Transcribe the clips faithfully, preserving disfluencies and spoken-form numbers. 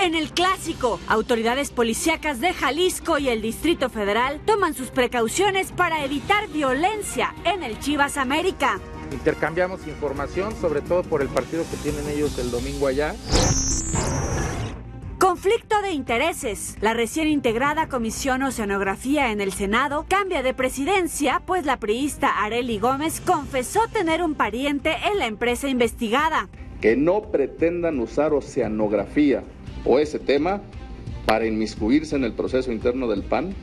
En el Clásico, autoridades policíacas de Jalisco y el Distrito Federal toman sus precauciones para evitar violencia en el Chivas América. Intercambiamos información, sobre todo por el partido que tienen ellos el domingo allá. Conflicto de intereses. La recién integrada Comisión Oceanografía en el Senado cambia de presidencia, pues la priista Arely Gómez confesó tener un pariente en la empresa investigada. Que no pretendan usar oceanografía o ese tema para inmiscuirse en el proceso interno del P A N.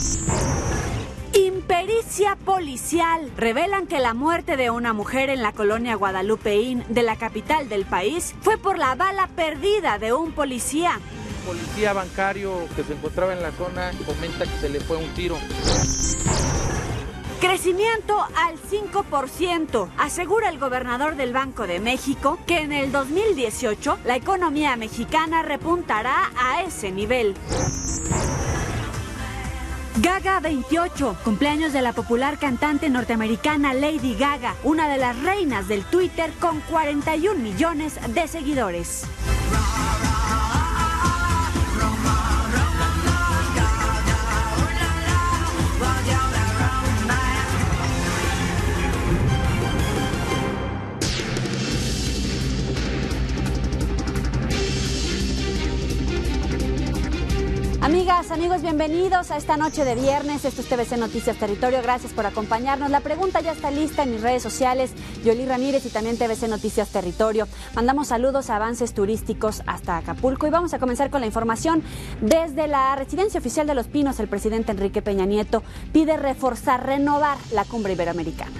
Impericia policial. Revelan que la muerte de una mujer en la colonia Guadalupeín de la capital del país fue por la bala perdida de un policía. Un policía bancario que se encontraba en la zona comenta que se le fue un tiro. Crecimiento al cinco por ciento. Asegura el gobernador del Banco de México que en el dos mil dieciocho la economía mexicana repuntará a ese nivel. Gaga veintiocho, cumpleaños de la popular cantante norteamericana Lady Gaga, una de las reinas del Twitter con cuarenta y un millones de seguidores. Amigas, amigos, bienvenidos a esta noche de viernes. Esto es T V C Noticias Territorio. Gracias por acompañarnos. La pregunta ya está lista en mis redes sociales, Yoli Ramírez y también T V C Noticias Territorio. Mandamos saludos a Avances Turísticos hasta Acapulco y vamos a comenzar con la información. Desde la residencia oficial de Los Pinos, el presidente Enrique Peña Nieto pide reforzar, renovar la cumbre iberoamericana.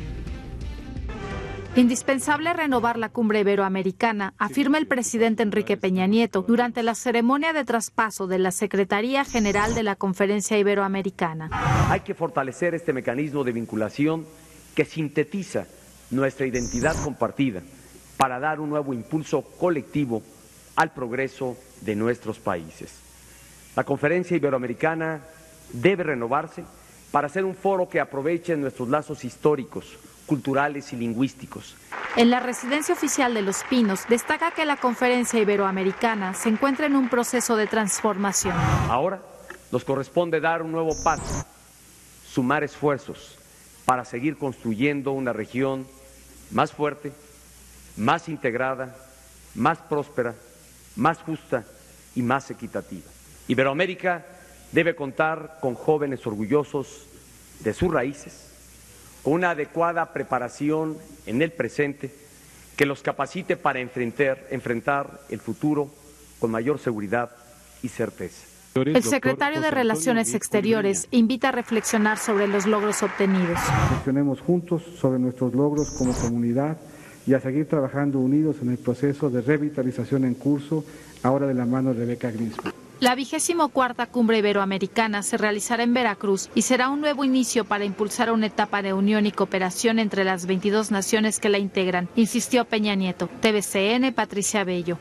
Indispensable renovar la cumbre iberoamericana, afirma el presidente Enrique Peña Nieto durante la ceremonia de traspaso de la Secretaría General de la Conferencia Iberoamericana. Hay que fortalecer este mecanismo de vinculación que sintetiza nuestra identidad compartida para dar un nuevo impulso colectivo al progreso de nuestros países. La Conferencia Iberoamericana debe renovarse para ser un foro que aproveche nuestros lazos históricos, culturales y lingüísticos. En la residencia oficial de Los Pinos destaca que la Conferencia Iberoamericana se encuentra en un proceso de transformación. Ahora nos corresponde dar un nuevo paso, sumar esfuerzos para seguir construyendo una región más fuerte, más integrada, más próspera, más justa y más equitativa. Iberoamérica debe contar con jóvenes orgullosos de sus raíces, con una adecuada preparación en el presente que los capacite para enfrentar, enfrentar el futuro con mayor seguridad y certeza. El secretario de Relaciones Exteriores invita a reflexionar sobre los logros obtenidos. Reflexionemos juntos sobre nuestros logros como comunidad y a seguir trabajando unidos en el proceso de revitalización en curso, ahora de la mano de Rebeca Grinspan. La vigésimo cuarta Cumbre Iberoamericana se realizará en Veracruz y será un nuevo inicio para impulsar una etapa de unión y cooperación entre las veintidós naciones que la integran, insistió Peña Nieto. T V C N, Patricia Bello.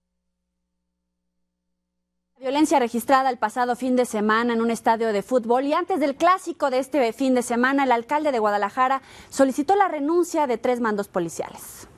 Violencia registrada el pasado fin de semana en un estadio de fútbol y antes del clásico de este fin de semana, el alcalde de Guadalajara solicitó la renuncia de tres mandos policiales.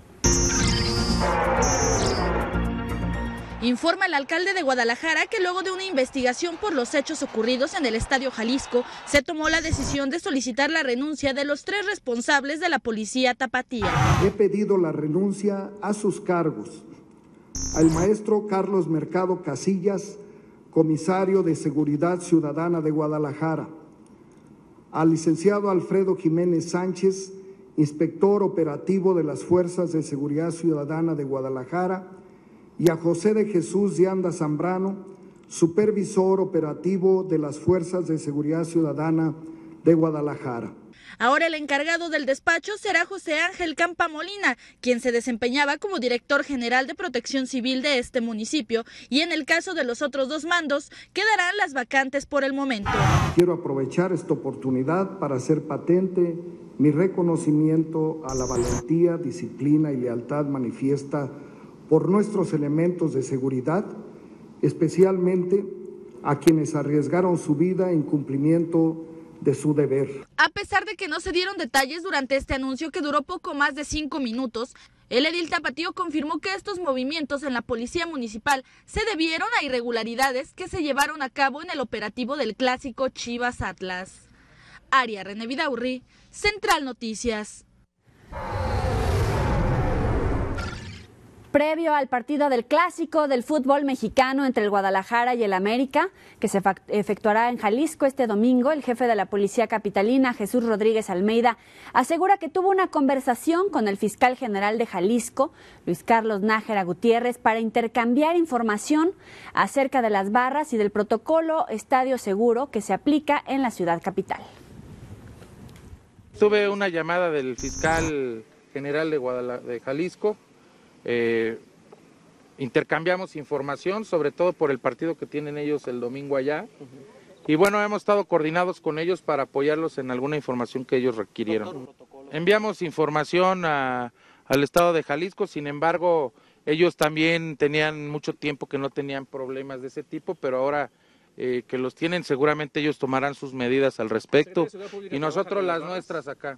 Informa el alcalde de Guadalajara que luego de una investigación por los hechos ocurridos en el Estadio Jalisco, se tomó la decisión de solicitar la renuncia de los tres responsables de la policía tapatía. He pedido la renuncia a sus cargos al maestro Carlos Mercado Casillas, comisario de Seguridad Ciudadana de Guadalajara, al licenciado Alfredo Jiménez Sánchez, inspector operativo de las Fuerzas de Seguridad Ciudadana de Guadalajara, y a José de Jesús de Anda Zambrano, supervisor operativo de las Fuerzas de Seguridad Ciudadana de Guadalajara. Ahora el encargado del despacho será José Ángel Campa Molina, quien se desempeñaba como director general de Protección Civil de este municipio, y en el caso de los otros dos mandos, quedarán las vacantes por el momento. Quiero aprovechar esta oportunidad para hacer patente mi reconocimiento a la valentía, disciplina y lealtad manifiesta por nuestros elementos de seguridad, especialmente a quienes arriesgaron su vida en cumplimiento de su deber. A pesar de que no se dieron detalles durante este anuncio que duró poco más de cinco minutos, El edil tapatío confirmó que estos movimientos en la policía municipal se debieron a irregularidades que se llevaron a cabo en el operativo del clásico Chivas Atlas. Aria René Vidaurri, Central Noticias. Previo al partido del clásico del fútbol mexicano entre el Guadalajara y el América, que se efectuará en Jalisco este domingo, el jefe de la Policía Capitalina, Jesús Rodríguez Almeida, asegura que tuvo una conversación con el fiscal general de Jalisco, Luis Carlos Nájera Gutiérrez, para intercambiar información acerca de las barras y del protocolo Estadio Seguro que se aplica en la ciudad capital. Tuve una llamada del fiscal general de, Guadalajara, de Jalisco. Eh, intercambiamos información, sobre todo por el partido que tienen ellos el domingo allá. Y bueno, hemos estado coordinados con ellos para apoyarlos en alguna información que ellos requirieron. Enviamos información a, al estado de Jalisco, sin embargo, ellos también tenían mucho tiempo que no tenían problemas de ese tipo, pero ahora eh, que los tienen, seguramente ellos tomarán sus medidas al respecto y nosotros las nuestras acá.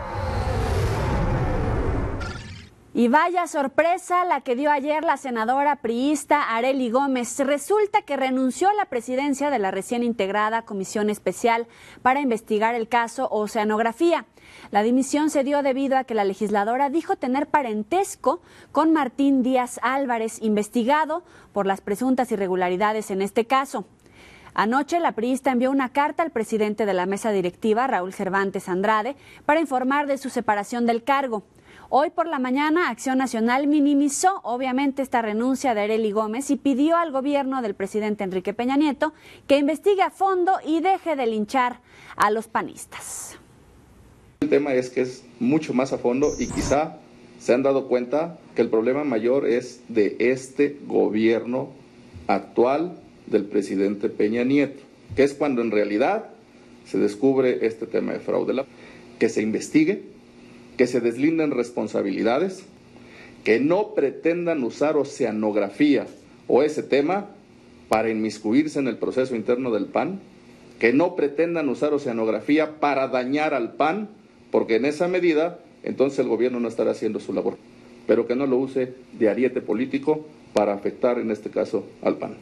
Y vaya sorpresa la que dio ayer la senadora priista Arely Gómez. Resulta que renunció a la presidencia de la recién integrada Comisión Especial para investigar el caso Oceanografía. La dimisión se dio debido a que la legisladora dijo tener parentesco con Martín Díaz Álvarez, investigado por las presuntas irregularidades en este caso. Anoche, la priista envió una carta al presidente de la mesa directiva, Raúl Cervantes Andrade, para informar de su separación del cargo. Hoy por la mañana, Acción Nacional minimizó obviamente esta renuncia de Arely Gómez y pidió al gobierno del presidente Enrique Peña Nieto que investigue a fondo y deje de linchar a los panistas. El tema es que es mucho más a fondo y quizá se han dado cuenta que el problema mayor es de este gobierno actual del presidente Peña Nieto, que es cuando en realidad se descubre este tema de fraude, que se investigue, que se deslinden responsabilidades, que no pretendan usar oceanografía o ese tema para inmiscuirse en el proceso interno del P A N, que no pretendan usar oceanografía para dañar al P A N, porque en esa medida entonces el gobierno no estará haciendo su labor, pero que no lo use de ariete político para afectar en este caso al P A N.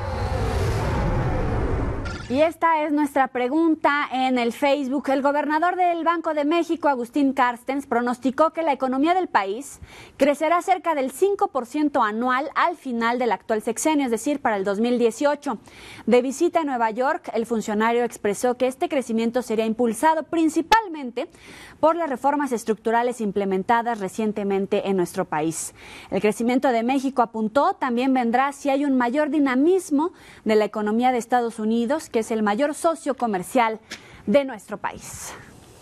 Y esta es nuestra pregunta en el Facebook. El gobernador del Banco de México, Agustín Carstens, pronosticó que la economía del país crecerá cerca del cinco por ciento anual al final del actual sexenio, es decir, para el dos mil dieciocho. De visita a Nueva York, el funcionario expresó que este crecimiento sería impulsado principalmente por las reformas estructurales implementadas recientemente en nuestro país. El crecimiento de México, apuntó, también vendrá si hay un mayor dinamismo de la economía de Estados Unidos, que es el mayor socio comercial de nuestro país.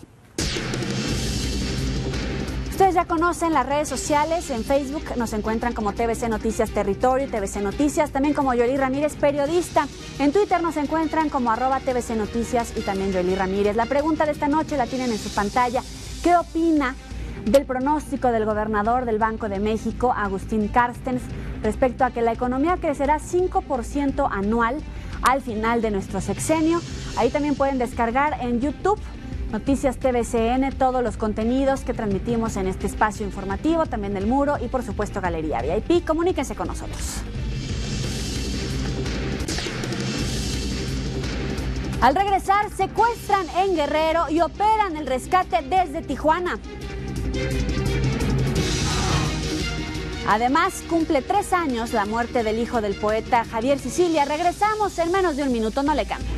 Ustedes ya conocen las redes sociales. En Facebook nos encuentran como T V C Noticias Territorio, T V C Noticias, también como Yoli Ramírez, periodista. En Twitter nos encuentran como arroba T V C Noticias y también Yoli Ramírez. La pregunta de esta noche la tienen en su pantalla. ¿Qué opina del pronóstico del gobernador del Banco de México, Agustín Carstens, respecto a que la economía crecerá cinco por ciento anual al final de nuestro sexenio? Ahí también pueden descargar en YouTube Noticias T V C N todos los contenidos que transmitimos en este espacio informativo, también El Muro y por supuesto Galería V I P. Comuníquense con nosotros. Al regresar, secuestran en Guerrero y operan el rescate desde Tijuana. Además, cumple tres años la muerte del hijo del poeta Javier Sicilia. Regresamos en menos de un minuto, no le cambien.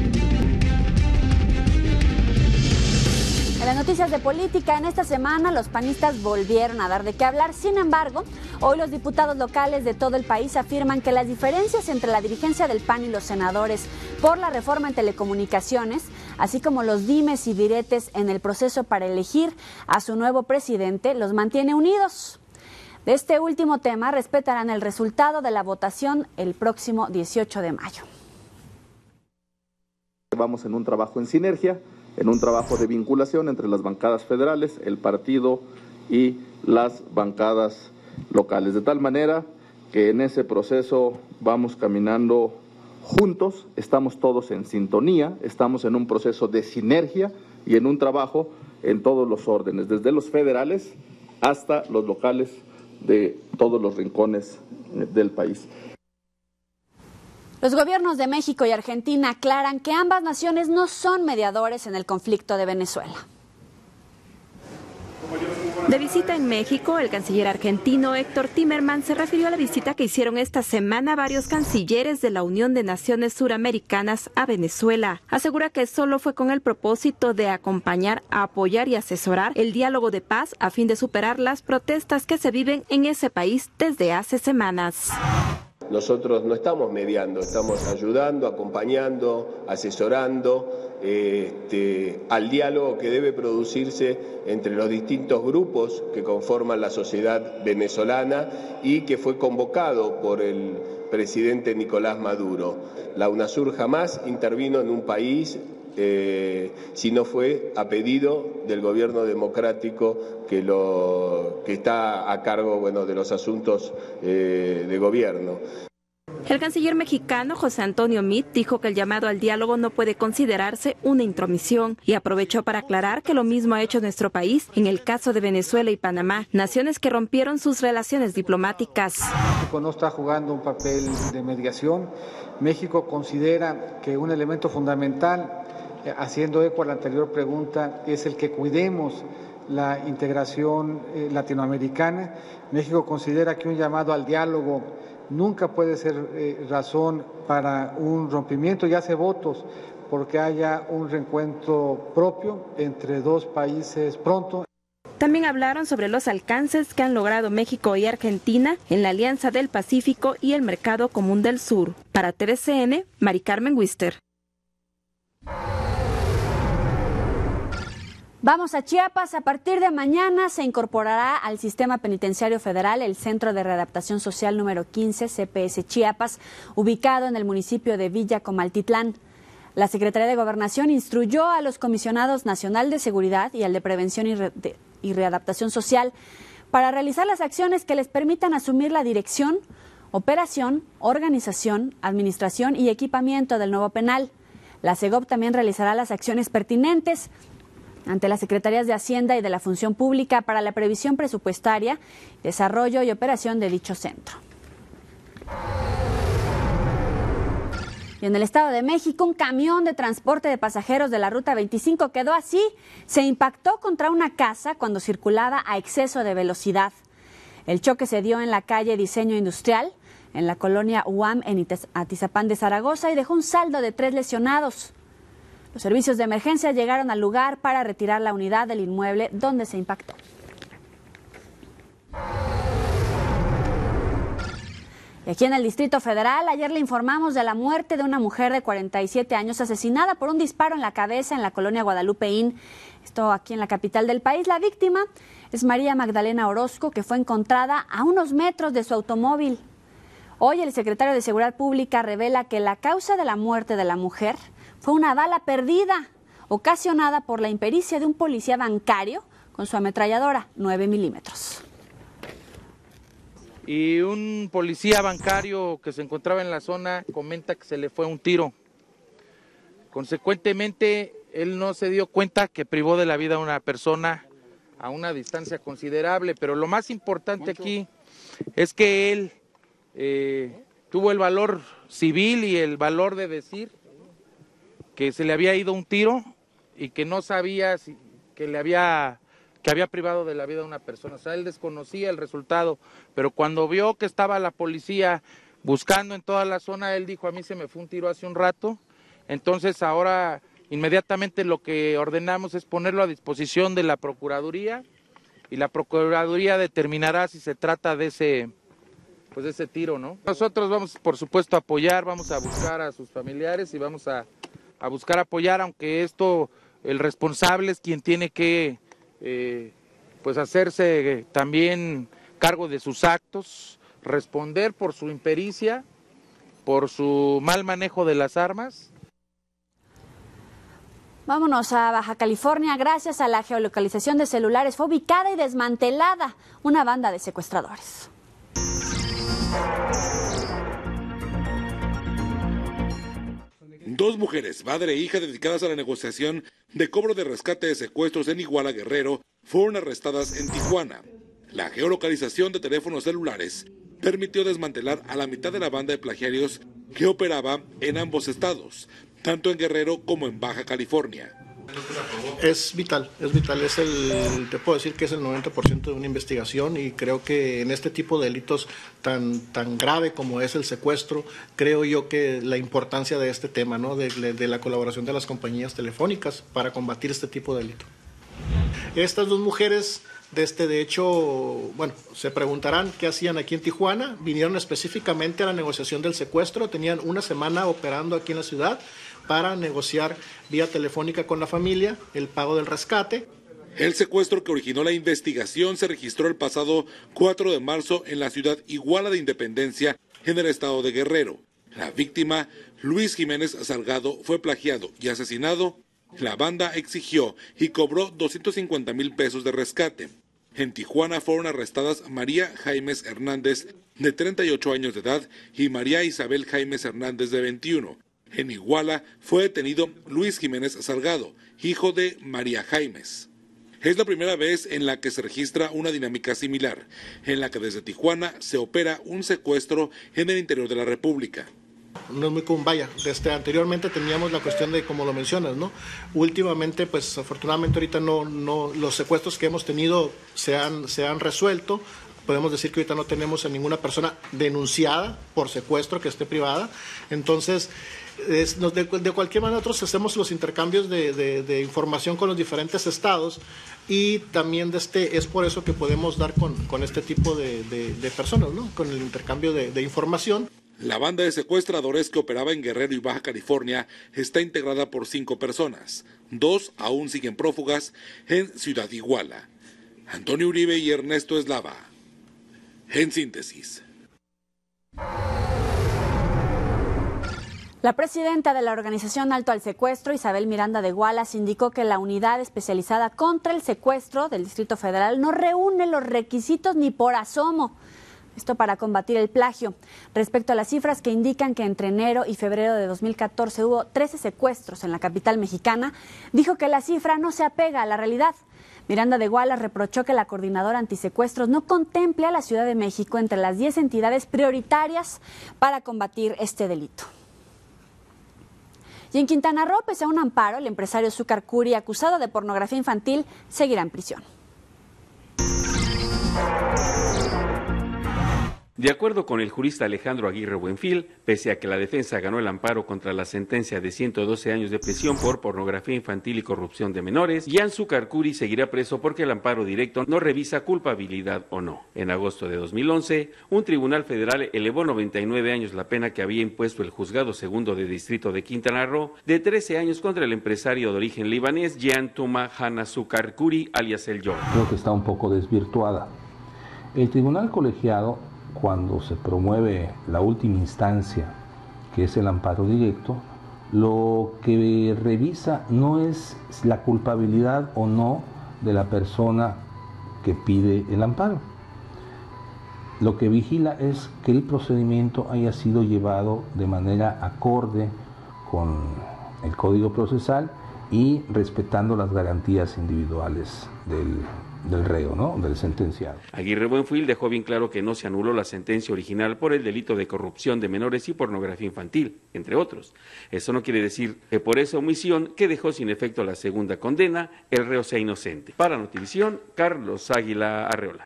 En las noticias de política, en esta semana los panistas volvieron a dar de qué hablar. Sin embargo, hoy los diputados locales de todo el país afirman que las diferencias entre la dirigencia del P A N y los senadores por la reforma en telecomunicaciones, así como los dimes y diretes en el proceso para elegir a su nuevo presidente, los mantiene unidos. De este último tema respetarán el resultado de la votación el próximo dieciocho de mayo. Vamos en un trabajo en sinergia, en un trabajo de vinculación entre las bancadas federales, el partido y las bancadas locales, de tal manera que en ese proceso vamos caminando juntos, estamos todos en sintonía, estamos en un proceso de sinergia y en un trabajo en todos los órdenes, desde los federales hasta los locales de todos los rincones del país. Los gobiernos de México y Argentina aclaran que ambas naciones no son mediadores en el conflicto de Venezuela. De visita en México, el canciller argentino Héctor Timerman se refirió a la visita que hicieron esta semana varios cancilleres de la Unión de Naciones Suramericanas a Venezuela. Asegura que solo fue con el propósito de acompañar, apoyar y asesorar el diálogo de paz a fin de superar las protestas que se viven en ese país desde hace semanas. Nosotros no estamos mediando, estamos ayudando, acompañando, asesorando este, al diálogo que debe producirse entre los distintos grupos que conforman la sociedad venezolana y que fue convocado por el presidente Nicolás Maduro. La UNASUR jamás intervino en un país eh, si no fue a pedido del gobierno democrático que, lo, que está a cargo bueno, de los asuntos eh, de gobierno. El canciller mexicano José Antonio Meade dijo que el llamado al diálogo no puede considerarse una intromisión y aprovechó para aclarar que lo mismo ha hecho nuestro país en el caso de Venezuela y Panamá, naciones que rompieron sus relaciones diplomáticas. México no está jugando un papel de mediación. México considera que un elemento fundamental, haciendo eco a la anterior pregunta, es el que cuidemos la integración eh, latinoamericana. México considera que un llamado al diálogo nunca puede ser eh, razón para un rompimiento y hace votos porque haya un reencuentro propio entre dos países pronto. También hablaron sobre los alcances que han logrado México y Argentina en la Alianza del Pacífico y el Mercado Común del Sur. Para T V C N, Mari Carmen Wister. Vamos a Chiapas. A partir de mañana se incorporará al Sistema Penitenciario Federal el Centro de Readaptación Social número quince, C P S Chiapas, ubicado en el municipio de Villa Comaltitlán. La Secretaría de Gobernación instruyó a los comisionados nacional de seguridad y al de prevención y, re de, y readaptación social para realizar las acciones que les permitan asumir la dirección, operación, organización, administración y equipamiento del nuevo penal. La SEGOP también realizará las acciones pertinentes ante las Secretarías de Hacienda y de la Función Pública para la previsión presupuestaria, desarrollo y operación de dicho centro. Y en el Estado de México, un camión de transporte de pasajeros de la Ruta veinticinco quedó así. Se impactó contra una casa cuando circulaba a exceso de velocidad. El choque se dio en la calle Diseño Industrial, en la colonia U A M, en Atizapán de Zaragoza, y dejó un saldo de tres lesionados. Los servicios de emergencia llegaron al lugar para retirar la unidad del inmueble donde se impactó. Y aquí en el Distrito Federal, ayer le informamos de la muerte de una mujer de cuarenta y siete años asesinada por un disparo en la cabeza en la colonia Guadalupeín. Esto aquí en la capital del país. La víctima es María Magdalena Orozco, que fue encontrada a unos metros de su automóvil. Hoy el secretario de Seguridad Pública revela que la causa de la muerte de la mujer fue una bala perdida, ocasionada por la impericia de un policía bancario con su ametralladora nueve milímetros. Y un policía bancario que se encontraba en la zona comenta que se le fue un tiro. Consecuentemente, él no se dio cuenta que privó de la vida a una persona a una distancia considerable, pero lo más importante aquí es que él eh, tuvo el valor civil y el valor de decir que se le había ido un tiro y que no sabía si, que le había que había privado de la vida a una persona. O sea, él desconocía el resultado, pero cuando vio que estaba la policía buscando en toda la zona, él dijo: a mí se me fue un tiro hace un rato. Entonces ahora inmediatamente lo que ordenamos es ponerlo a disposición de la Procuraduría, y la Procuraduría determinará si se trata de ese pues de ese tiro, ¿no? Nosotros vamos, por supuesto, a apoyar, vamos a buscar a sus familiares y vamos a a buscar apoyar, aunque esto, el responsable es quien tiene que eh, pues hacerse también cargo de sus actos, responder por su impericia, por su mal manejo de las armas. Vámonos a Baja California. Gracias a la geolocalización de celulares fue ubicada y desmantelada una banda de secuestradores. Dos mujeres, madre e hija, dedicadas a la negociación de cobro de rescate de secuestros en Iguala, Guerrero, fueron arrestadas en Tijuana. La geolocalización de teléfonos celulares permitió desmantelar a la mitad de la banda de plagiarios que operaba en ambos estados, tanto en Guerrero como en Baja California. Es vital, es vital, es el, te puedo decir que es el noventa por ciento de una investigación, y creo que en este tipo de delitos tan, tan grave como es el secuestro, creo yo que la importancia de este tema, ¿no? de, de la colaboración de las compañías telefónicas para combatir este tipo de delito. Estas dos mujeres, de, este, de hecho, bueno, se preguntarán qué hacían aquí en Tijuana. Vinieron específicamente a la negociación del secuestro, tenían una semana operando aquí en la ciudad para negociar vía telefónica con la familia el pago del rescate. El secuestro que originó la investigación se registró el pasado cuatro de marzo en la ciudad Iguala de Independencia, en el estado de Guerrero. La víctima, Luis Jiménez Salgado, fue plagiado y asesinado. La banda exigió y cobró doscientos cincuenta mil pesos de rescate. En Tijuana fueron arrestadas María Jaimes Hernández, de treinta y ocho años de edad, y María Isabel Jaimes Hernández, de veintiuno. En Iguala fue detenido Luis Jiménez Salgado, hijo de María Jaimes. Es la primera vez en la que se registra una dinámica similar, en la que desde Tijuana se opera un secuestro en el interior de la República. No es muy común, vaya, desde anteriormente teníamos la cuestión de, como lo mencionas, ¿no? Últimamente, pues afortunadamente ahorita no, no, los secuestros que hemos tenido se han, se han resuelto. Podemos decir que ahorita no tenemos a ninguna persona denunciada por secuestro que esté privada. Entonces, es, de, de cualquier manera nosotros hacemos los intercambios de, de, de información con los diferentes estados, y también de este, es por eso que podemos dar con, con este tipo de, de, de personas, ¿no? Con el intercambio de, de información. La banda de secuestradores que operaba en Guerrero y Baja California está integrada por cinco personas. Dos aún siguen prófugas en Ciudad Iguala. Antonio Uribe y Ernesto Eslava. En síntesis. La presidenta de la organización Alto al Secuestro, Isabel Miranda de Gualas, indicó que la unidad especializada contra el secuestro del Distrito Federal no reúne los requisitos ni por asomo. Esto para combatir el plagio. Respecto a las cifras que indican que entre enero y febrero de dos mil catorce hubo trece secuestros en la capital mexicana, dijo que la cifra no se apega a la realidad. Miranda de Gualas reprochó que la coordinadora antisecuestros no contemple a la Ciudad de México entre las diez entidades prioritarias para combatir este delito. Y en Quintana Roo, pese a un amparo, el empresario Zúcar Curi, acusado de pornografía infantil, seguirá en prisión. De acuerdo con el jurista Alejandro Aguirre Buenfil, pese a que la defensa ganó el amparo contra la sentencia de ciento doce años de prisión por pornografía infantil y corrupción de menores, Jan Zúcar Curi seguirá preso porque el amparo directo no revisa culpabilidad o no. En agosto de dos mil once, un tribunal federal elevó noventa y nueve años la pena que había impuesto el juzgado segundo de distrito de Quintana Roo de trece años contra el empresario de origen libanés Jan Tuma Hana Zúcar Curi, alias El Yo. Creo que está un poco desvirtuada. El tribunal colegiado, cuando se promueve la última instancia, que es el amparo directo, lo que revisa no es la culpabilidad o no de la persona que pide el amparo. Lo que vigila es que el procedimiento haya sido llevado de manera acorde con el Código Procesal y respetando las garantías individuales del del reo, ¿no? Del sentenciado. Aguirre Buenfil dejó bien claro que no se anuló la sentencia original por el delito de corrupción de menores y pornografía infantil, entre otros. Eso no quiere decir que por esa omisión, que dejó sin efecto la segunda condena, el reo sea inocente. Para Notivisión, Carlos Águila Arreola.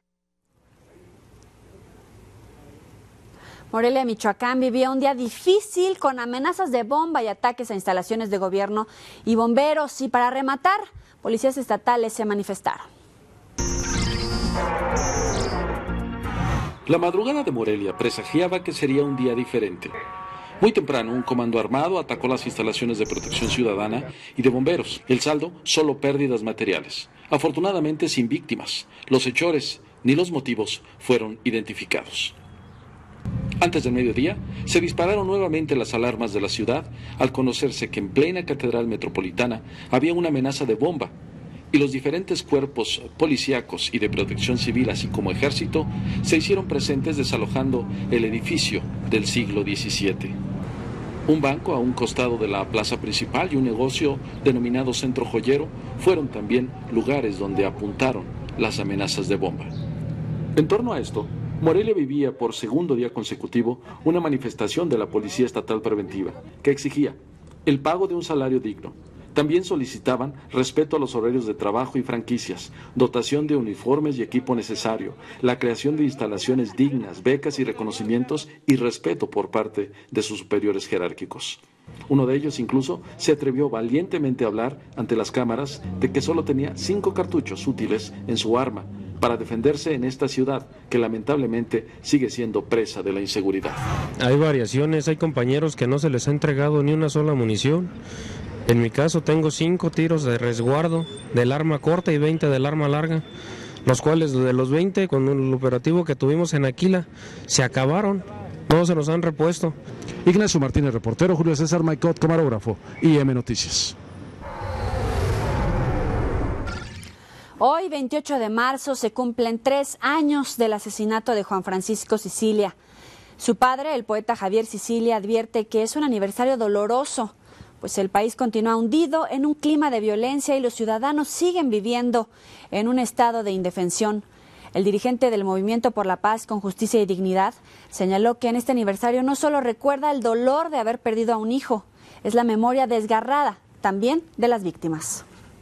Morelia, Michoacán, vivía un día difícil con amenazas de bomba y ataques a instalaciones de gobierno y bomberos. Y para rematar, policías estatales se manifestaron. La madrugada de Morelia presagiaba que sería un día diferente. Muy temprano, un comando armado atacó las instalaciones de protección ciudadana y de bomberos. El saldo, solo pérdidas materiales. Afortunadamente sin víctimas. Los hechores ni los motivos fueron identificados. Antes del mediodía, se dispararon nuevamente las alarmas de la ciudad al conocerse que en plena Catedral Metropolitana había una amenaza de bomba, y los diferentes cuerpos policíacos y de protección civil, así como ejército, se hicieron presentes desalojando el edificio del siglo diecisiete. Un banco a un costado de la plaza principal y un negocio denominado Centro Joyero fueron también lugares donde apuntaron las amenazas de bomba. En torno a esto, Morelia vivía por segundo día consecutivo una manifestación de la Policía Estatal Preventiva que exigía el pago de un salario digno. También solicitaban respeto a los horarios de trabajo y franquicias, dotación de uniformes y equipo necesario, la creación de instalaciones dignas, becas y reconocimientos y respeto por parte de sus superiores jerárquicos. Uno de ellos incluso se atrevió valientemente a hablar ante las cámaras de que solo tenía cinco cartuchos útiles en su arma para defenderse en esta ciudad que lamentablemente sigue siendo presa de la inseguridad. Hay variaciones, hay compañeros que no se les ha entregado ni una sola munición. En mi caso tengo cinco tiros de resguardo del arma corta y veinte del arma larga, los cuales de los veinte con el operativo que tuvimos en Aquila se acabaron, no se nos han repuesto. Ignacio Martínez, reportero, Julio César Maicot, camarógrafo, I M Noticias. Hoy, veintiocho de marzo, se cumplen tres años del asesinato de Juan Francisco Sicilia. Su padre, el poeta Javier Sicilia, advierte que es un aniversario doloroso, pues el país continúa hundido en un clima de violencia y los ciudadanos siguen viviendo en un estado de indefensión. El dirigente del Movimiento por la Paz con Justicia y Dignidad señaló que en este aniversario no solo recuerda el dolor de haber perdido a un hijo, es la memoria desgarrada también de las víctimas.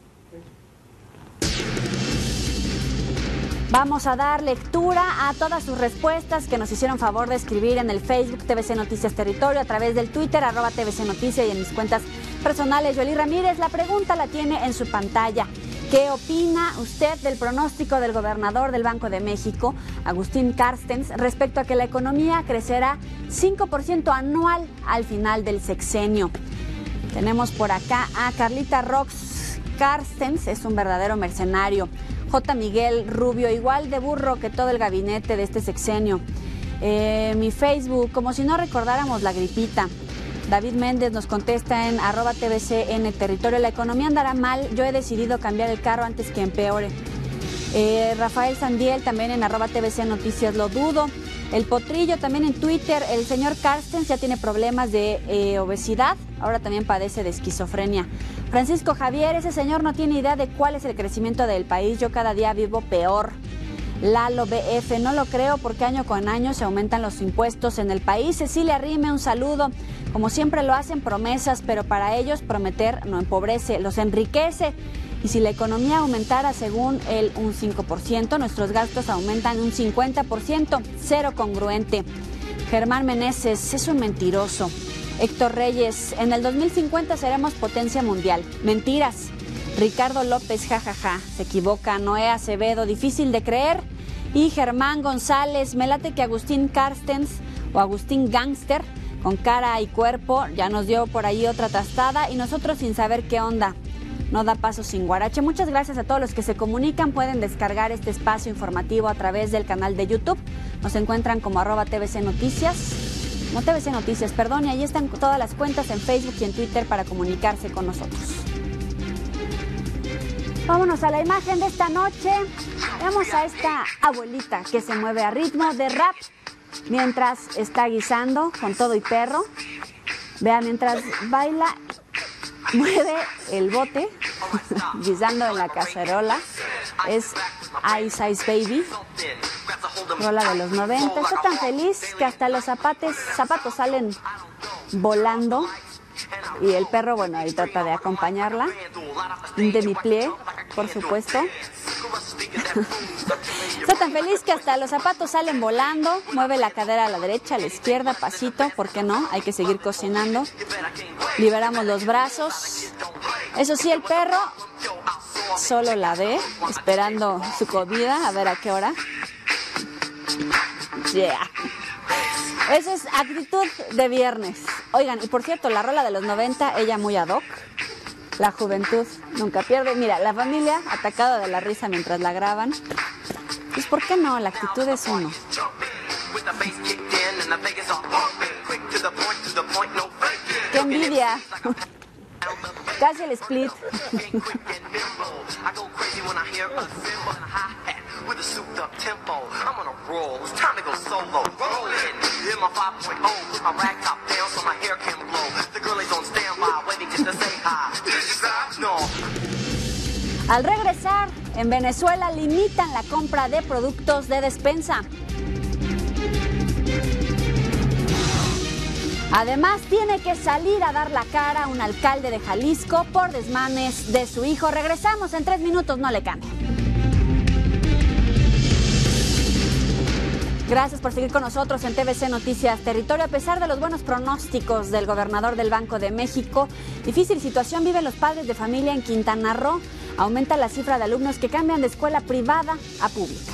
Vamos a dar lectura a todas sus respuestas que nos hicieron favor de escribir en el Facebook T V C Noticias Territorio, a través del Twitter, arroba T V C Noticias, y en mis cuentas personales, Yoli Ramírez. La pregunta la tiene en su pantalla. ¿Qué opina usted del pronóstico del gobernador del Banco de México, Agustín Carstens, respecto a que la economía crecerá cinco por ciento anual al final del sexenio? Tenemos por acá a Carlita Rox. Carstens es un verdadero mercenario. J. Miguel Rubio, igual de burro que todo el gabinete de este sexenio. Eh, mi Facebook, como si no recordáramos la gripita. David Méndez nos contesta en arroba T V C N Territorio. La economía andará mal, yo he decidido cambiar el carro antes que empeore. Eh, Rafael Sandiel también en arroba T V C Noticias, lo dudo. El Potrillo también en Twitter. El señor Carstens ya tiene problemas de eh, obesidad, ahora también padece de esquizofrenia. Francisco Javier, ese señor no tiene idea de cuál es el crecimiento del país, yo cada día vivo peor. Lalo B F, no lo creo porque año con año se aumentan los impuestos en el país. Cecilia Rime, un saludo. Como siempre lo hacen, promesas, pero para ellos prometer no empobrece, los enriquece. Y si la economía aumentara según él un cinco por ciento, nuestros gastos aumentan un cincuenta por ciento, cero congruente. Germán Meneses, es un mentiroso. Héctor Reyes, en el dos mil cincuenta seremos potencia mundial. Mentiras. Ricardo López, jajaja, se equivoca. Noé Acevedo, difícil de creer. Y Germán González, me late que Agustín Carstens o Agustín Gangster, con cara y cuerpo, ya nos dio por ahí otra trastada y nosotros sin saber qué onda. No da paso sin guarache. Muchas gracias a todos los que se comunican. Pueden descargar este espacio informativo a través del canal de YouTube. Nos encuentran como arroba T V C Noticias. No T V C Noticias, perdón, y ahí están todas las cuentas en Facebook y en Twitter para comunicarse con nosotros. Vámonos a la imagen de esta noche. Veamos a esta abuelita que se mueve a ritmo de rap mientras está guisando con todo y perro. Vea, mientras baila, mueve el bote guisando en la cacerola. Es Ice Ice Baby, rola de los noventa. Está tan feliz que hasta los zapatos, zapatos salen volando. Y el perro, bueno, ahí trata de acompañarla. Un demi-plié, por supuesto. Está tan feliz que hasta los zapatos salen volando. Mueve la cadera a la derecha, a la izquierda, pasito, ¿por qué no? Hay que seguir cocinando. Liberamos los brazos. Eso sí, el perro solo la ve, esperando su comida, a ver a qué hora. Yeah. Eso es actitud de viernes. Oigan, y por cierto, la rola de los noventa, ella muy ad hoc. La juventud nunca pierde. Mira, la familia atacada de la risa mientras la graban. Pues ¿por qué no? La actitud es uno. ¡Qué envidia! Casi el split. With a souped up tempo, I'm on a roll, it's time to go solo. Rollin', in my five point oh, with my rag top down so my hair can blow. The girl is on standby, waiting just to say hi. Did you stop? No. Al regresar, En Venezuela limitan la compra de productos de despensa. Además, tiene que salir a dar la cara a un alcalde de Jalisco por desmanes de su hijo. Regresamos en tres minutos, no le cambie. Gracias por seguir con nosotros en T V C Noticias Territorio. A pesar de los buenos pronósticos del gobernador del Banco de México, difícil situación viven los padres de familia en Quintana Roo. Aumenta la cifra de alumnos que cambian de escuela privada a pública.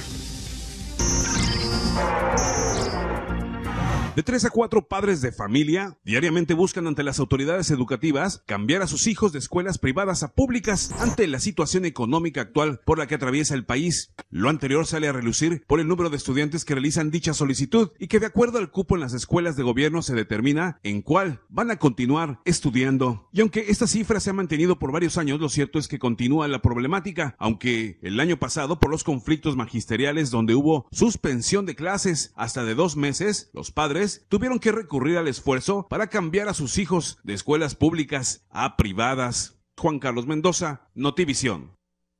De tres a cuatro padres de familia diariamente buscan ante las autoridades educativas cambiar a sus hijos de escuelas privadas a públicas ante la situación económica actual por la que atraviesa el país. Lo anterior sale a relucir por el número de estudiantes que realizan dicha solicitud y que de acuerdo al cupo en las escuelas de gobierno se determina en cuál van a continuar estudiando. Y aunque esta cifra se ha mantenido por varios años, lo cierto es que continúa la problemática, aunque el año pasado por los conflictos magisteriales donde hubo suspensión de clases hasta de dos meses, los padres tuvieron que recurrir al esfuerzo para cambiar a sus hijos de escuelas públicas a privadas. Juan Carlos Mendoza, Notivisión.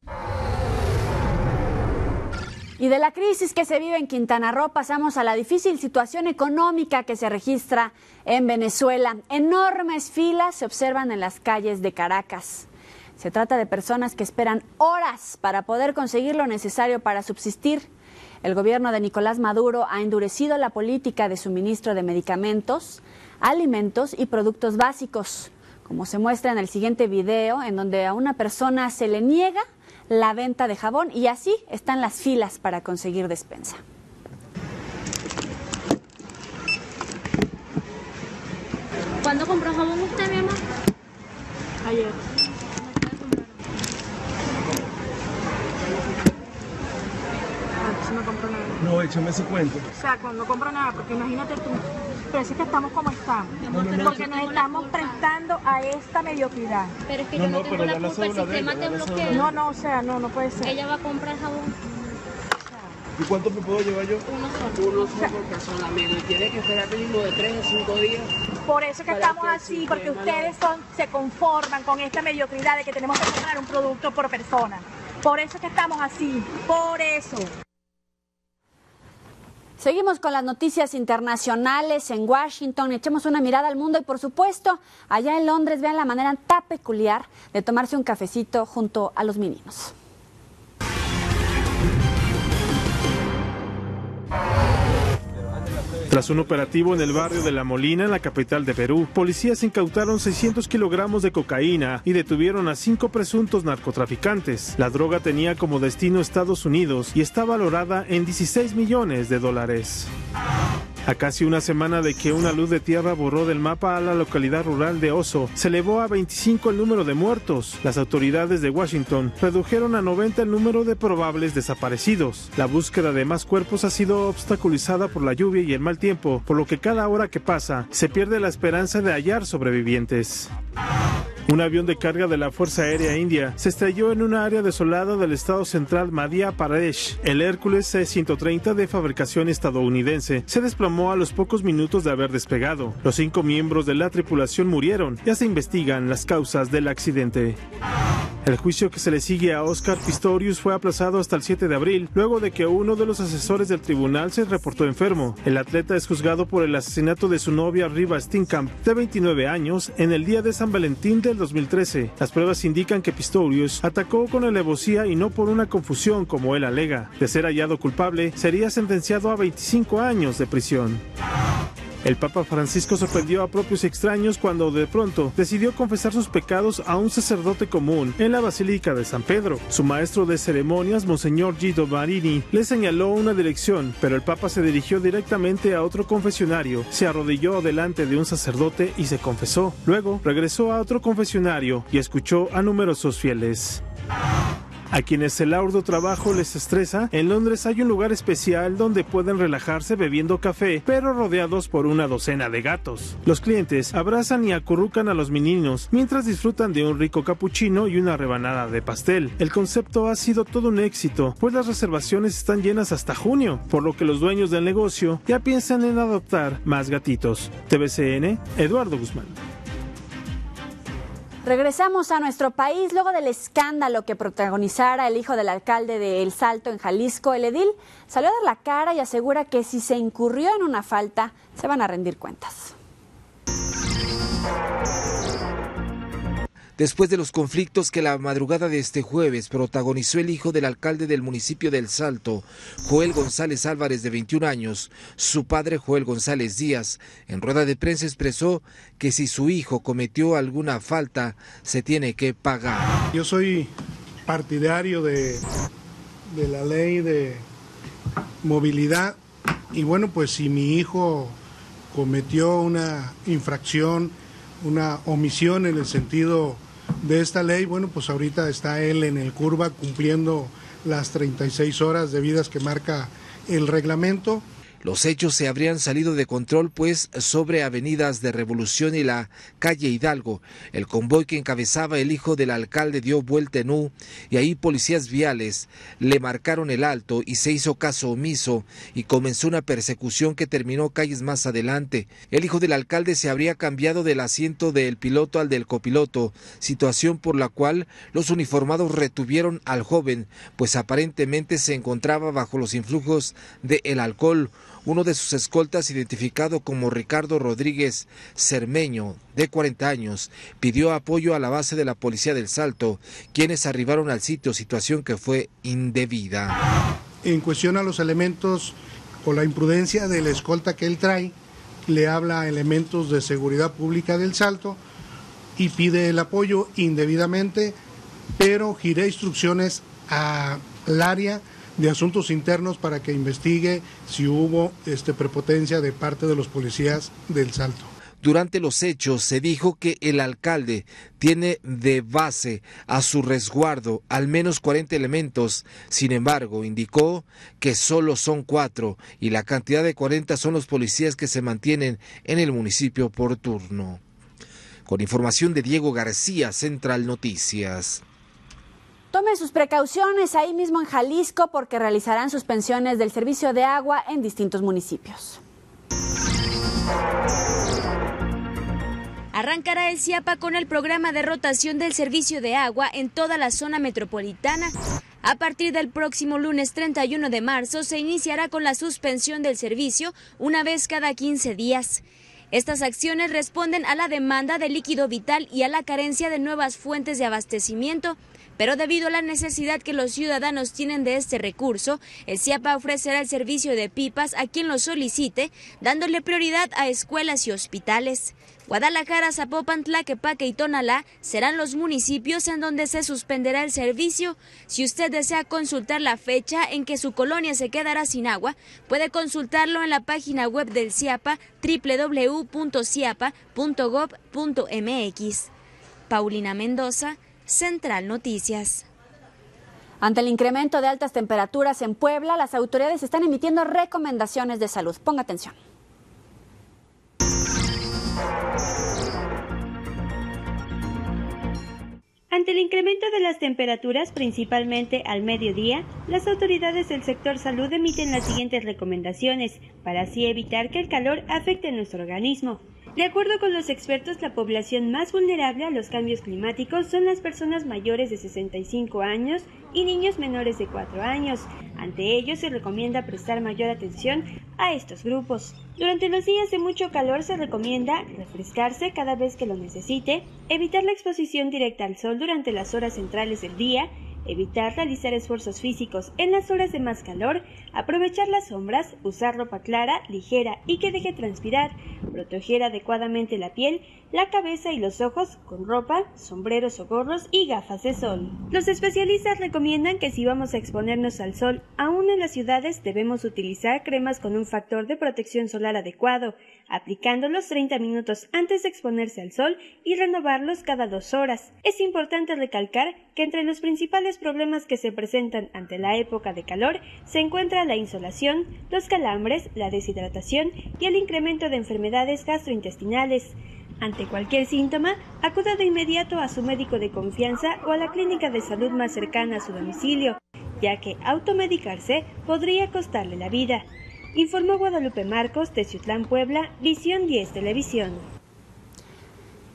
Y de la crisis que se vive en Quintana Roo pasamos a la difícil situación económica que se registra en Venezuela. Enormes filas se observan en las calles de Caracas. Se trata de personas que esperan horas para poder conseguir lo necesario para subsistir. El gobierno de Nicolás Maduro ha endurecido la política de suministro de medicamentos, alimentos y productos básicos, como se muestra en el siguiente video, en donde a una persona se le niega la venta de jabón y así están las filas para conseguir despensa. ¿Cuándo compró jabón usted, mi amor? Ayer. No compro nada. No, échame ese cuento. O sea, no compro nada, porque imagínate tú, pero es que estamos como estamos, no, no, porque nos estamos prestando a esta mediocridad. Pero es que no, yo no, no tengo la culpa, el sistema te bloquea. No, no, o sea, no, no puede ser. Ella va a comprar jabón. ¿Y cuánto me puedo llevar yo? Uno solo. Uno solo por persona, amigo, y tiene que esperar mínimo de tres a cinco días. Por eso que estamos así, porque ustedes son, se conforman con esta mediocridad de que tenemos que comprar un producto por persona. Por eso que estamos así, por eso. Seguimos con las noticias internacionales en Washington. Echemos una mirada al mundo y, por supuesto, allá en Londres vean la manera tan peculiar de tomarse un cafecito junto a los meninos. Tras un operativo en el barrio de La Molina, en la capital de Perú, policías incautaron seiscientos kilogramos de cocaína y detuvieron a cinco presuntos narcotraficantes. La droga tenía como destino Estados Unidos y está valorada en dieciséis millones de dólares. A casi una semana de que una luz de tierra borró del mapa a la localidad rural de Oso, se elevó a veinticinco el número de muertos. Las autoridades de Washington redujeron a noventa el número de probables desaparecidos. La búsqueda de más cuerpos ha sido obstaculizada por la lluvia y el mal tiempo, por lo que cada hora que pasa se pierde la esperanza de hallar sobrevivientes. Un avión de carga de la Fuerza Aérea India se estrelló en una área desolada del estado central Madhya Pradesh. El Hércules C ciento treinta de fabricación estadounidense se desplomó a los pocos minutos de haber despegado. Los cinco miembros de la tripulación murieron. Ya se investigan las causas del accidente. El juicio que se le sigue a Oscar Pistorius fue aplazado hasta el siete de abril, luego de que uno de los asesores del tribunal se reportó enfermo. El atleta es juzgado por el asesinato de su novia Riva Steenkamp, de veintinueve años, en el día de San Valentín del dos mil trece. Las pruebas indican que Pistorius atacó con alevosía y no por una confusión como él alega. De ser hallado culpable, sería sentenciado a veinticinco años de prisión. El Papa Francisco sorprendió a propios y extraños cuando de pronto decidió confesar sus pecados a un sacerdote común en la Basílica de San Pedro. Su maestro de ceremonias, Monseñor Guido Marini, le señaló una dirección, pero el Papa se dirigió directamente a otro confesionario, se arrodilló delante de un sacerdote y se confesó. Luego regresó a otro confesionario y escuchó a numerosos fieles. A quienes el arduo trabajo les estresa, en Londres hay un lugar especial donde pueden relajarse bebiendo café, pero rodeados por una docena de gatos. Los clientes abrazan y acurrucan a los meninos mientras disfrutan de un rico capuchino y una rebanada de pastel. El concepto ha sido todo un éxito, pues las reservaciones están llenas hasta junio, por lo que los dueños del negocio ya piensan en adoptar más gatitos. T V C N, Eduardo Guzmán. Regresamos a nuestro país luego del escándalo que protagonizara el hijo del alcalde de El Salto en Jalisco. El edil salió a dar la cara y asegura que si se incurrió en una falta, se van a rendir cuentas. Después de los conflictos que la madrugada de este jueves protagonizó el hijo del alcalde del municipio de El Salto, Joel González Álvarez, de veintiún años, su padre Joel González Díaz, en rueda de prensa expresó que si su hijo cometió alguna falta, se tiene que pagar. Yo soy partidario de, de la ley de movilidad y bueno, pues si mi hijo cometió una infracción, una omisión en el sentido de esta ley, bueno, pues ahorita está él en el curva cumpliendo las treinta y seis horas debidas que marca el reglamento. Los hechos se habrían salido de control, pues sobre avenidas de Revolución y la calle Hidalgo, el convoy que encabezaba el hijo del alcalde dio vuelta en U y ahí policías viales le marcaron el alto y se hizo caso omiso y comenzó una persecución que terminó calles más adelante. El hijo del alcalde se habría cambiado del asiento del piloto al del copiloto, situación por la cual los uniformados retuvieron al joven, pues aparentemente se encontraba bajo los influjos del alcohol. Uno de sus escoltas, identificado como Ricardo Rodríguez Cermeño, de cuarenta años, pidió apoyo a la base de la policía del Salto, quienes arribaron al sitio, situación que fue indebida. En cuestión a los elementos o la imprudencia de la escolta que él trae, le habla a elementos de seguridad pública del Salto y pide el apoyo indebidamente, pero giré instrucciones al área de asuntos internos para que investigue si hubo este, prepotencia de parte de los policías del Salto. Durante los hechos se dijo que el alcalde tiene de base a su resguardo al menos cuarenta elementos, sin embargo indicó que solo son cuatro y la cantidad de cuarenta son los policías que se mantienen en el municipio por turno. Con información de Diego García, Central Noticias. Tome sus precauciones ahí mismo en Jalisco porque realizarán suspensiones del servicio de agua en distintos municipios. Arrancará el CIAPA con el programa de rotación del servicio de agua en toda la zona metropolitana. A partir del próximo lunes treinta y uno de marzo se iniciará con la suspensión del servicio una vez cada quince días. Estas acciones responden a la demanda de líquido vital y a la carencia de nuevas fuentes de abastecimiento. Pero debido a la necesidad que los ciudadanos tienen de este recurso, el CIAPA ofrecerá el servicio de pipas a quien lo solicite, dándole prioridad a escuelas y hospitales. Guadalajara, Zapopan, Tlaquepaque y Tonalá serán los municipios en donde se suspenderá el servicio. Si usted desea consultar la fecha en que su colonia se quedará sin agua, puede consultarlo en la página web del CIAPA, doble u doble u doble u punto ciapa punto gob punto m x. Paulina Mendoza, Central Noticias. Ante el incremento de altas temperaturas en Puebla, las autoridades están emitiendo recomendaciones de salud. Ponga atención. Ante el incremento de las temperaturas, principalmente al mediodía, las autoridades del sector salud emiten las siguientes recomendaciones para así evitar que el calor afecte nuestro organismo. De acuerdo con los expertos, la población más vulnerable a los cambios climáticos son las personas mayores de sesenta y cinco años y niños menores de cuatro años. Ante ello, se recomienda prestar mayor atención a estos grupos. Durante los días de mucho calor se recomienda refrescarse cada vez que lo necesite, evitar la exposición directa al sol durante las horas centrales del día, evitar realizar esfuerzos físicos en las horas de más calor, aprovechar las sombras, usar ropa clara, ligera y que deje transpirar, proteger adecuadamente la piel, la cabeza y los ojos con ropa, sombreros o gorros y gafas de sol. Los especialistas recomiendan que si vamos a exponernos al sol, aún en las ciudades debemos utilizar cremas con un factor de protección solar adecuado, aplicándolos treinta minutos antes de exponerse al sol y renovarlos cada dos horas. Es importante recalcar que entre los principales problemas que se presentan ante la época de calor se encuentra la insolación, los calambres, la deshidratación y el incremento de enfermedades gastrointestinales. Ante cualquier síntoma, acuda de inmediato a su médico de confianza o a la clínica de salud más cercana a su domicilio, ya que automedicarse podría costarle la vida. Informó Guadalupe Marcos, Teciutlán, Puebla, Visión diez Televisión.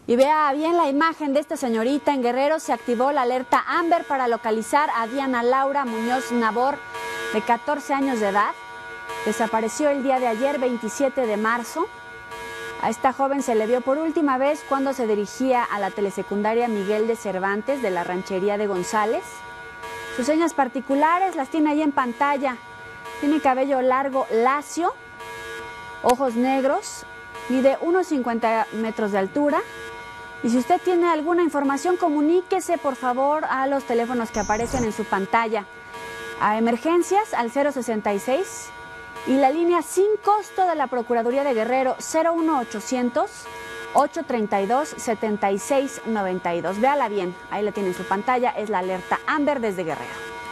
Y vea bien la imagen de esta señorita. En Guerrero se activó la alerta Amber para localizar a Diana Laura Muñoz Nabor, de catorce años de edad. Desapareció el día de ayer, veintisiete de marzo. A esta joven se le vio por última vez cuando se dirigía a la telesecundaria Miguel de Cervantes de la ranchería de González. Sus señas particulares las tiene ahí en pantalla. Tiene cabello largo lacio, ojos negros, mide uno cincuenta metros de altura. Y si usted tiene alguna información, comuníquese por favor a los teléfonos que aparecen en su pantalla. A emergencias al cero sesenta y seis y la línea sin costo de la Procuraduría de Guerrero cero uno ochocientos, ocho treinta y dos, setenta y seis noventa y dos. Véala bien, ahí la tiene en su pantalla, es la alerta Amber desde Guerrero.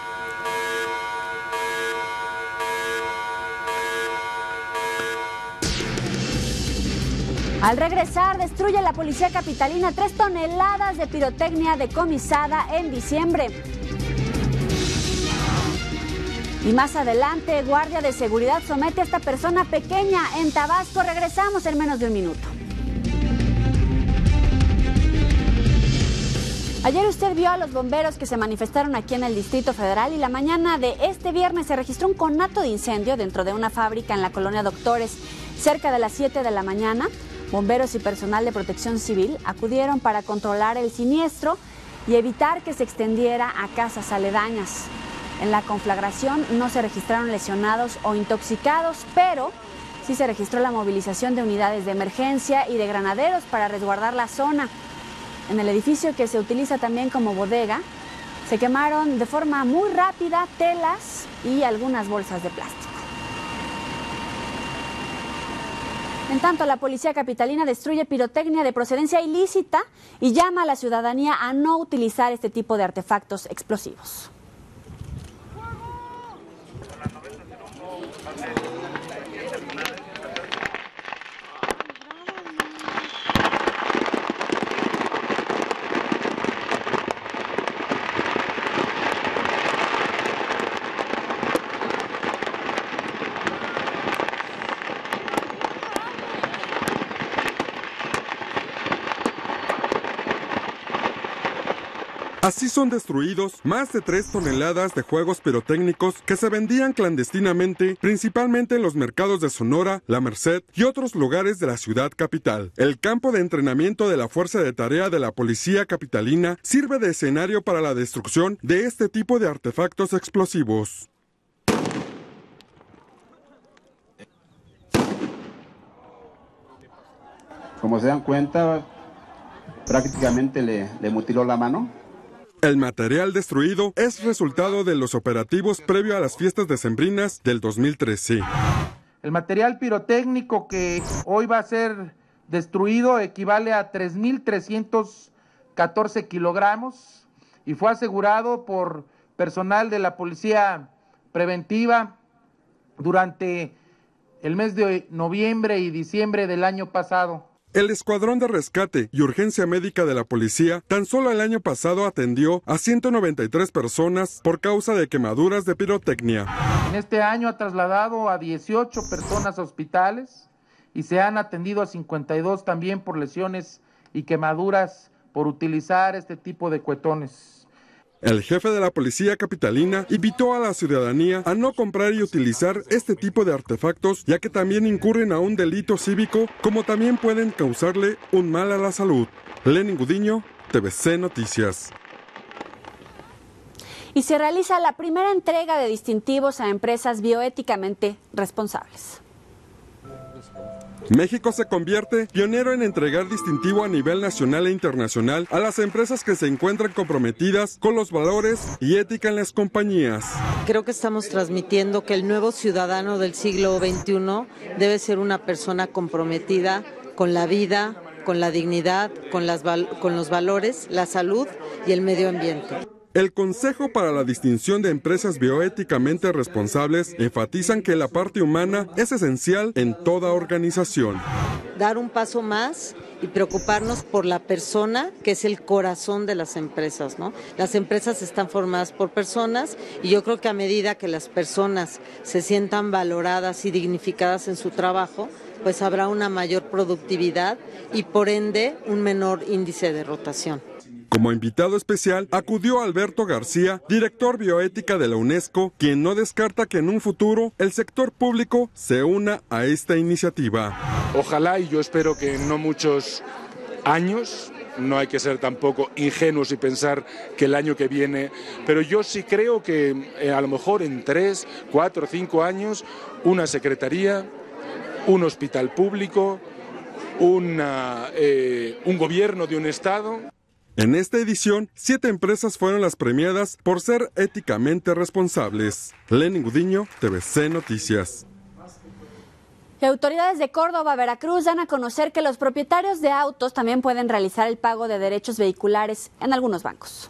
Al regresar, destruye la policía capitalina tres toneladas de pirotecnia decomisada en diciembre. Y más adelante, guardia de seguridad somete a esta persona pequeña en Tabasco. Regresamos en menos de un minuto. Ayer usted vio a los bomberos que se manifestaron aquí en el Distrito Federal y la mañana de este viernes se registró un conato de incendio dentro de una fábrica en la colonia Doctores. Cerca de las siete de la mañana, bomberos y personal de protección civil acudieron para controlar el siniestro y evitar que se extendiera a casas aledañas. En la conflagración no se registraron lesionados o intoxicados, pero sí se registró la movilización de unidades de emergencia y de granaderos para resguardar la zona. En el edificio, que se utiliza también como bodega, se quemaron de forma muy rápida telas y algunas bolsas de plástico. En tanto, la policía capitalina destruye pirotecnia de procedencia ilícita y llama a la ciudadanía a no utilizar este tipo de artefactos explosivos. Así son destruidos más de tres toneladas de juegos pirotécnicos que se vendían clandestinamente, principalmente en los mercados de Sonora, La Merced y otros lugares de la ciudad capital. El campo de entrenamiento de la Fuerza de Tarea de la Policía Capitalina sirve de escenario para la destrucción de este tipo de artefactos explosivos. Como se dan cuenta, prácticamente le, le mutiló la mano. El material destruido es resultado de los operativos previo a las fiestas decembrinas del dos mil trece. El material pirotécnico que hoy va a ser destruido equivale a tres mil trescientos catorce kilogramos y fue asegurado por personal de la Policía Preventiva durante el mes de noviembre y diciembre del año pasado. El Escuadrón de Rescate y Urgencia Médica de la Policía tan solo el año pasado atendió a ciento noventa y tres personas por causa de quemaduras de pirotecnia. En este año ha trasladado a dieciocho personas a hospitales y se han atendido a cincuenta y dos también por lesiones y quemaduras por utilizar este tipo de cuetones. El jefe de la Policía Capitalina invitó a la ciudadanía a no comprar y utilizar este tipo de artefactos, ya que también incurren a un delito cívico, como también pueden causarle un mal a la salud. Lenin Gudiño, T V C Noticias. Y se realiza la primera entrega de distintivos a empresas bioéticamente responsables. México se convierte pionero en entregar distintivo a nivel nacional e internacional a las empresas que se encuentran comprometidas con los valores y ética en las compañías. Creo que estamos transmitiendo que el nuevo ciudadano del siglo veintiuno debe ser una persona comprometida con la vida, con la dignidad, con, las, con los valores, la salud y el medio ambiente. El Consejo para la Distinción de Empresas Bioéticamente Responsables enfatizan que la parte humana es esencial en toda organización. Dar un paso más y preocuparnos por la persona, que es el corazón de las empresas, ¿no? Las empresas están formadas por personas y yo creo que a medida que las personas se sientan valoradas y dignificadas en su trabajo, pues habrá una mayor productividad y por ende un menor índice de rotación. Como invitado especial acudió Alberto García, director bioética de la UNESCO, quien no descarta que en un futuro el sector público se una a esta iniciativa. Ojalá, y yo espero que en no muchos años, no hay que ser tampoco ingenuos y pensar que el año que viene, pero yo sí creo que eh, a lo mejor en tres, cuatro, cinco años, una secretaría, un hospital público, una, eh, un gobierno de un estado. En esta edición, siete empresas fueron las premiadas por ser éticamente responsables. Lenny Gudiño, T V C Noticias. Y autoridades de Córdoba, Veracruz, dan a conocer que los propietarios de autos también pueden realizar el pago de derechos vehiculares en algunos bancos.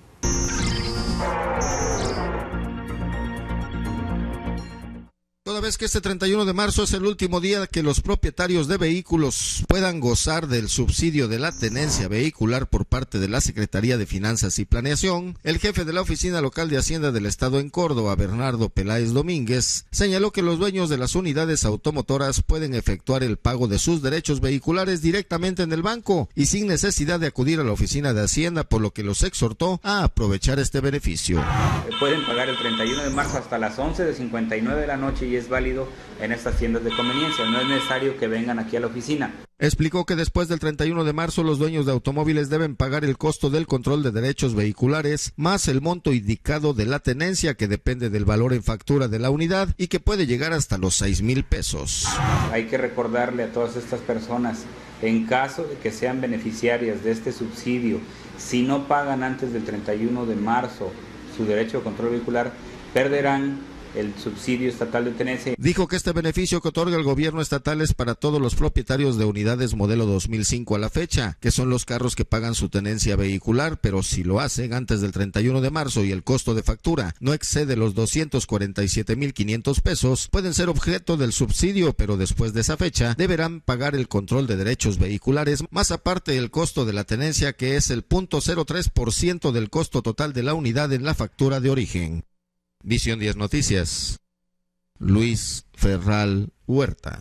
Toda vez que este treinta y uno de marzo es el último día que los propietarios de vehículos puedan gozar del subsidio de la tenencia vehicular por parte de la Secretaría de Finanzas y Planeación, el jefe de la Oficina Local de Hacienda del Estado en Córdoba, Bernardo Peláez Domínguez, señaló que los dueños de las unidades automotoras pueden efectuar el pago de sus derechos vehiculares directamente en el banco y sin necesidad de acudir a la Oficina de Hacienda, por lo que los exhortó a aprovechar este beneficio. Pueden pagar el treinta y uno de marzo hasta las once de cincuenta y nueve de la noche y es válido en estas tiendas de conveniencia, no es necesario que vengan aquí a la oficina. Explicó que después del treinta y uno de marzo los dueños de automóviles deben pagar el costo del control de derechos vehiculares más el monto indicado de la tenencia, que depende del valor en factura de la unidad y que puede llegar hasta los seis mil pesos. Hay que recordarle a todas estas personas, en caso de que sean beneficiarias de este subsidio, si no pagan antes del treinta y uno de marzo su derecho de control vehicular, perderán el subsidio estatal de tenencia. Dijo que este beneficio que otorga el gobierno estatal es para todos los propietarios de unidades modelo dos mil cinco a la fecha, que son los carros que pagan su tenencia vehicular, pero si lo hacen antes del treinta y uno de marzo y el costo de factura no excede los doscientos cuarenta y siete mil quinientos pesos, pueden ser objeto del subsidio, pero después de esa fecha deberán pagar el control de derechos vehiculares, más aparte el costo de la tenencia, que es el cero punto cero tres por ciento del costo total de la unidad en la factura de origen. Visión diez Noticias, Luis Ferral Huerta.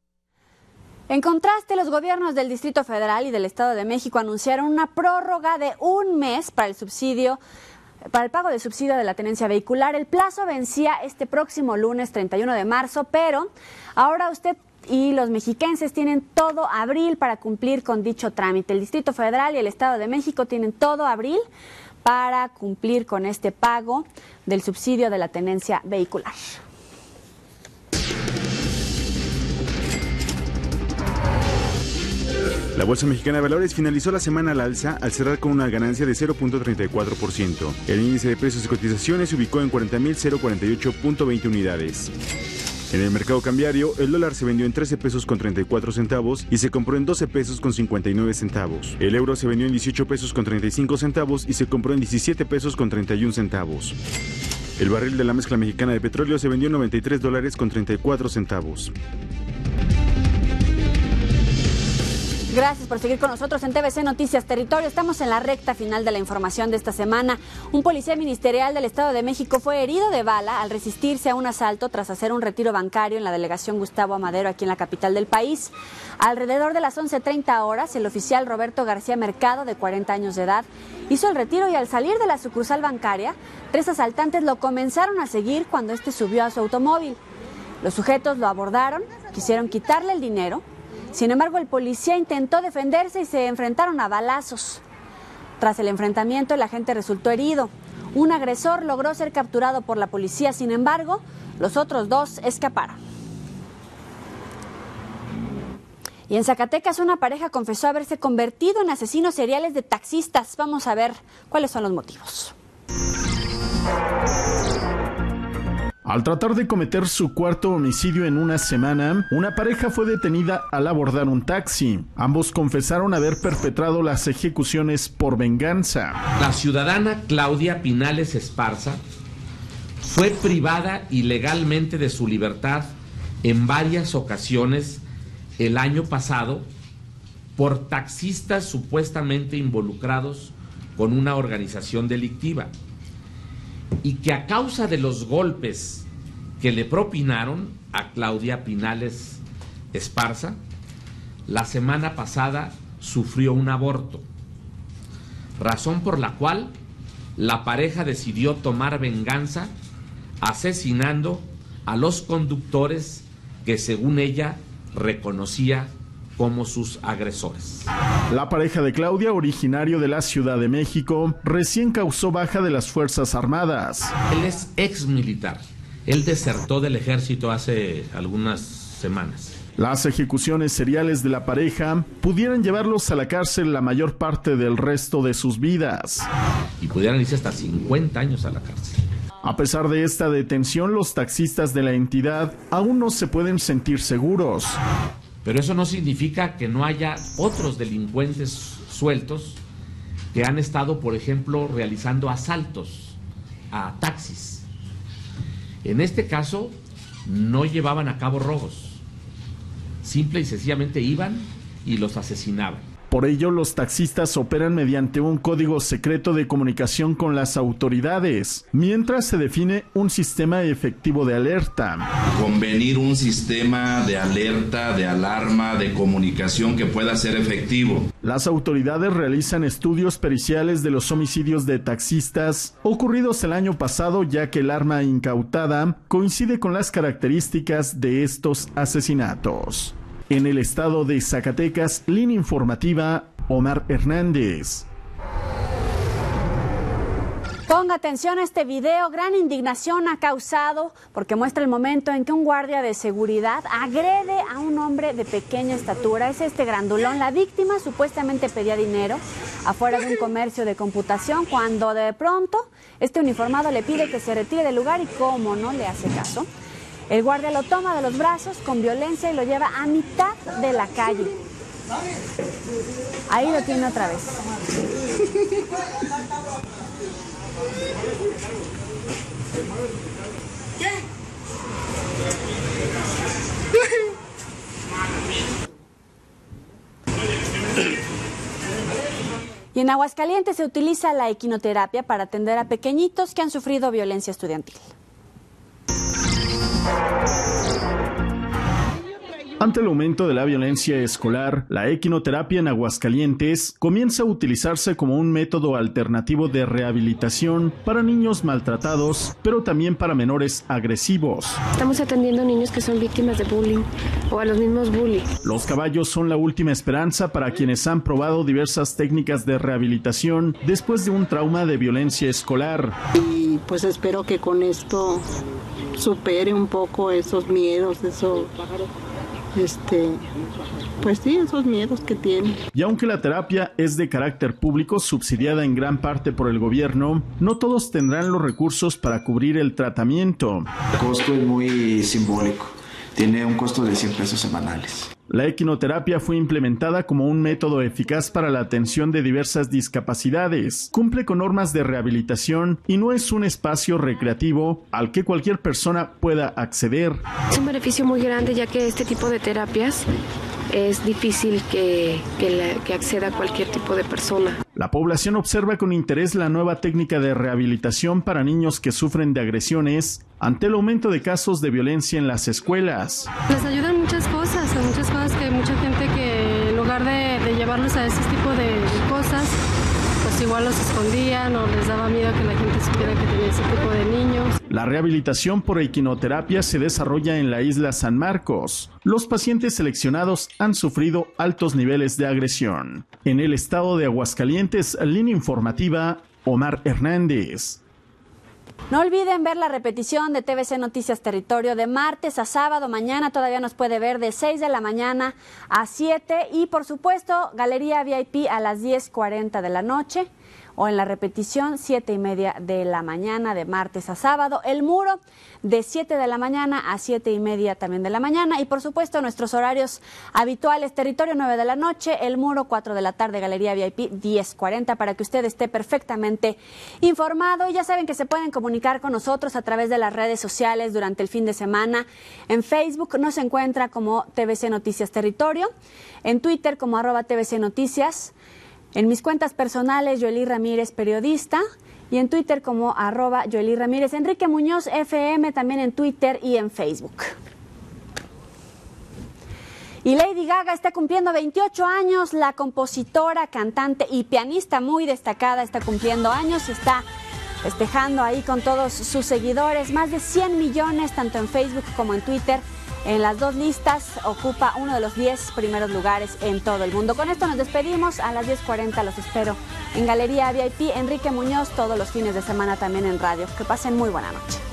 En contraste, los gobiernos del Distrito Federal y del Estado de México anunciaron una prórroga de un mes para el subsidio, para el pago del subsidio de la tenencia vehicular. El plazo vencía este próximo lunes treinta y uno de marzo, pero ahora usted y los mexiquenses tienen todo abril para cumplir con dicho trámite. El Distrito Federal y el Estado de México tienen todo abril para cumplir con este pago del subsidio de la tenencia vehicular. La Bolsa Mexicana de Valores finalizó la semana al alza al cerrar con una ganancia de cero punto treinta y cuatro por ciento. El índice de precios y cotizaciones se ubicó en cuarenta mil cuarenta y ocho punto veinte unidades. En el mercado cambiario, el dólar se vendió en trece pesos con treinta y cuatro centavos y se compró en doce pesos con cincuenta y nueve centavos. El euro se vendió en dieciocho pesos con treinta y cinco centavos y se compró en diecisiete pesos con treinta y uno centavos. El barril de la mezcla mexicana de petróleo se vendió en noventa y tres dólares con treinta y cuatro centavos. Gracias por seguir con nosotros en T V C Noticias Territorio. Estamos en la recta final de la información de esta semana. Un policía ministerial del Estado de México fue herido de bala al resistirse a un asalto tras hacer un retiro bancario en la delegación Gustavo Amadero, aquí en la capital del país. Alrededor de las once treinta horas, el oficial Roberto García Mercado, de cuarenta años de edad, hizo el retiro y al salir de la sucursal bancaria, tres asaltantes lo comenzaron a seguir cuando este subió a su automóvil. Los sujetos lo abordaron, quisieron quitarle el dinero. Sin embargo, el policía intentó defenderse y se enfrentaron a balazos. Tras el enfrentamiento, el agente resultó herido. Un agresor logró ser capturado por la policía, sin embargo, los otros dos escaparon. Y en Zacatecas, una pareja confesó haberse convertido en asesinos seriales de taxistas. Vamos a ver cuáles son los motivos. Al tratar de cometer su cuarto homicidio en una semana, una pareja fue detenida al abordar un taxi. Ambos confesaron haber perpetrado las ejecuciones por venganza. La ciudadana Claudia Pinales Esparza fue privada ilegalmente de su libertad en varias ocasiones el año pasado por taxistas supuestamente involucrados con una organización delictiva y que a causa de los golpes que le propinaron a Claudia Pinales Esparza, la semana pasada sufrió un aborto, razón por la cual la pareja decidió tomar venganza asesinando a los conductores que, según ella, reconocía como sus agresores. La pareja de Claudia, originario de la Ciudad de México, recién causó baja de las Fuerzas Armadas. Él es ex militar. Él desertó del ejército hace algunas semanas. Las ejecuciones seriales de la pareja pudieran llevarlos a la cárcel la mayor parte del resto de sus vidas. Y pudieran irse hasta cincuenta años a la cárcel. A pesar de esta detención, los taxistas de la entidad aún no se pueden sentir seguros. Pero eso no significa que no haya otros delincuentes sueltos que han estado, por ejemplo, realizando asaltos a taxis. En este caso, no llevaban a cabo robos. Simple y sencillamente iban y los asesinaban. Por ello, los taxistas operan mediante un código secreto de comunicación con las autoridades, mientras se define un sistema efectivo de alerta. Convenir un sistema de alerta, de alarma, de comunicación que pueda ser efectivo. Las autoridades realizan estudios periciales de los homicidios de taxistas ocurridos el año pasado, ya que el arma incautada coincide con las características de estos asesinatos. En el estado de Zacatecas, línea informativa, Omar Hernández. Ponga atención a este video, gran indignación ha causado porque muestra el momento en que un guardia de seguridad agrede a un hombre de pequeña estatura. Es este grandulón. La víctima supuestamente pedía dinero afuera de un comercio de computación cuando de pronto este uniformado le pide que se retire del lugar y cómo no le hace caso. El guardia lo toma de los brazos con violencia y lo lleva a mitad de la calle. Ahí lo tiene otra vez. Y en Aguascalientes se utiliza la equinoterapia para atender a pequeñitos que han sufrido violencia estudiantil. Ante el aumento de la violencia escolar, la equinoterapia en Aguascalientes comienza a utilizarse como un método alternativo de rehabilitación para niños maltratados, pero también para menores agresivos. Estamos atendiendo a niños que son víctimas de bullying o a los mismos bullies. Los caballos son la última esperanza para quienes han probado diversas técnicas de rehabilitación después de un trauma de violencia escolar. Y pues espero que con esto supere un poco esos miedos, eso... Este, pues sí, esos miedos que tiene. Y aunque la terapia es de carácter público, subsidiada en gran parte por el gobierno, no todos tendrán los recursos para cubrir el tratamiento. El costo es muy simbólico, tiene un costo de cien pesos semanales. La equinoterapia fue implementada como un método eficaz para la atención de diversas discapacidades, cumple con normas de rehabilitación y no es un espacio recreativo al que cualquier persona pueda acceder. Es un beneficio muy grande ya que este tipo de terapias es difícil que, que, la, que acceda cualquier tipo de persona. La población observa con interés la nueva técnica de rehabilitación para niños que sufren de agresiones ante el aumento de casos de violencia en las escuelas. Les ayudan muchas cosas, a muchas cosas que mucha gente que en lugar de, de llevarlos a ese tipo de, de cosas, pues igual los escondían o les daba miedo que la gente supiera que tenía ese tipo de niños. La rehabilitación por equinoterapia se desarrolla en la isla San Marcos. Los pacientes seleccionados han sufrido altos niveles de agresión. En el estado de Aguascalientes, línea informativa, Omar Hernández. No olviden ver la repetición de T V C Noticias Territorio de martes a sábado. Mañana todavía nos puede ver de seis de la mañana a siete. Y por supuesto, Galería V I P a las diez cuarenta de la noche. o en la repetición siete y media de la mañana de martes a sábado. El Muro de siete de la mañana a siete y media también de la mañana. Y por supuesto nuestros horarios habituales: Territorio nueve de la noche, El Muro cuatro de la tarde, Galería V I P diez cuarenta, para que usted esté perfectamente informado. Y ya saben que se pueden comunicar con nosotros a través de las redes sociales durante el fin de semana. En Facebook nos encuentra como T V C Noticias Territorio, en Twitter como arroba T V C Noticias, en mis cuentas personales Yoeli Ramírez Periodista, y en Twitter como arroba Yoeli Ramírez. Enrique Muñoz F M también en Twitter y en Facebook. Y Lady Gaga está cumpliendo veintiocho años, la compositora, cantante y pianista muy destacada está cumpliendo años y está festejando ahí con todos sus seguidores, más de cien millones tanto en Facebook como en Twitter. En las dos listas ocupa uno de los diez primeros lugares en todo el mundo. Con esto nos despedimos. A las diez cuarenta los espero en Galería V I P. Enrique Muñoz todos los fines de semana también en radio. Que pasen muy buena noche.